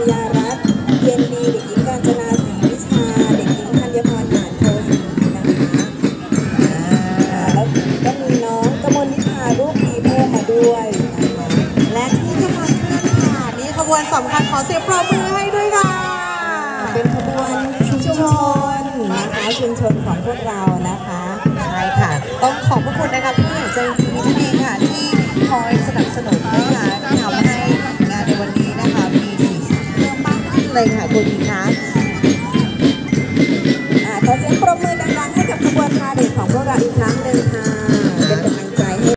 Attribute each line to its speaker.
Speaker 1: ยารัตน์เย็นดีเด็กหญิงกาญจนาศรีวิชาเด็กหญิงธัญพรอ่านโทศรีนะคะแล้วก็มีน้องกมลนิพาลูกดีเพิ่มมาด้วยนะคะ
Speaker 2: และที่กำลังเคลื่อนผ่านนี่ขบวนสำคัญขอเสียงปรบมือให้ด้วยค่ะ
Speaker 1: เป็นขบวนชุมชนนะคะชุมชนของพวกเรานะคะ
Speaker 2: ใช่ค่ะต้องขอบพระคุณนะคะผู้ใหญ่ใจดีที่ดีค่ะที่คอยสนับสนุนนะคะที่ทำให้งานในวันนี้นะคะมีสีสันเพิ่มมากขึ้นเลยค่ะคุณดีคะ
Speaker 1: ขอเสียงปรบมือดังๆให้กับขบวนพาเหรดของพวกเราอีกครั้งหนึ่งค่ะ